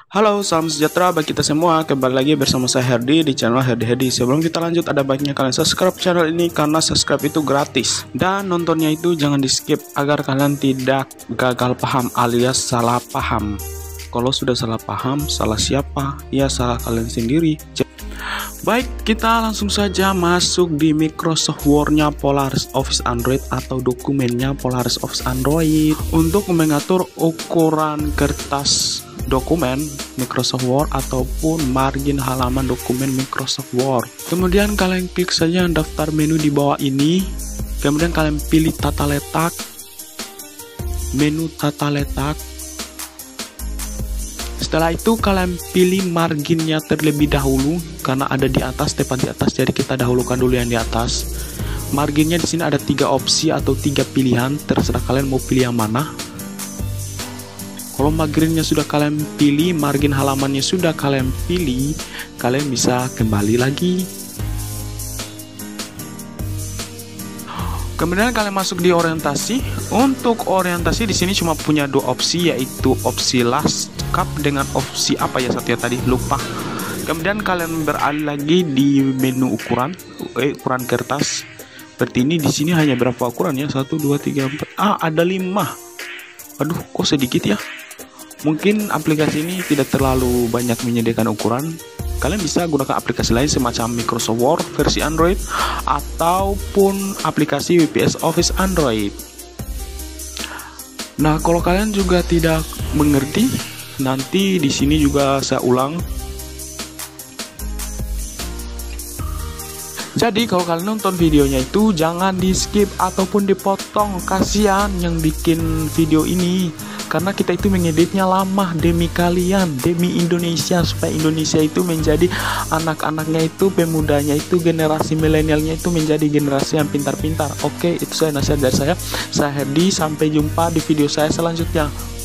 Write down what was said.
Halo, salam sejahtera bagi kita semua. Kembali lagi bersama saya Herdi di channel Herdi. Sebelum kita lanjut, ada baiknya kalian subscribe channel ini karena subscribe itu gratis. Dan nontonnya itu jangan di skip agar kalian tidak gagal paham alias salah paham. Kalau sudah salah paham, salah siapa? Ya salah kalian sendiri. Baik, kita langsung saja masuk di Microsoft Word-nya Polaris Office Android atau dokumennya Polaris Office Android untuk mengatur ukuran kertas dokumen Microsoft Word ataupun margin halaman dokumen Microsoft Word. Kemudian kalian klik saja daftar menu di bawah ini. Kemudian kalian pilih tata letak, menu tata letak. Setelah itu kalian pilih marginnya terlebih dahulu karena ada di atas, tepat di atas. Jadi kita dahulukan dulu yang di atas. Marginnya di sini ada 3 opsi atau 3 pilihan, terserah kalian mau pilih yang mana. Kalau marginnya sudah kalian pilih, margin halamannya sudah kalian pilih, kalian bisa kembali lagi. Kemudian kalian masuk di orientasi. Untuk orientasi di sini cuma punya 2 opsi, yaitu opsi last cap dengan opsi apa ya satunya tadi lupa. Kemudian kalian beralih lagi di menu ukuran, ukuran kertas. Seperti ini, di sini hanya berapa ukuran ya? 1 2 3 4. Ada 5. Aduh, kok sedikit ya? Mungkin aplikasi ini tidak terlalu banyak menyediakan ukuran. Kalian bisa gunakan aplikasi lain semacam Microsoft Word versi Android ataupun aplikasi WPS Office Android. Nah, kalau kalian juga tidak mengerti, nanti di sini juga saya ulang. Jadi kalau kalian nonton videonya itu jangan di skip ataupun dipotong, kasihan yang bikin video ini. Karena kita itu mengeditnya lama demi kalian, demi Indonesia, supaya Indonesia itu menjadi anak-anaknya itu, pemudanya itu, generasi milenialnya itu menjadi generasi yang pintar-pintar. Oke, itu saya nasihat dari saya Herdi. Sampai jumpa di video saya selanjutnya.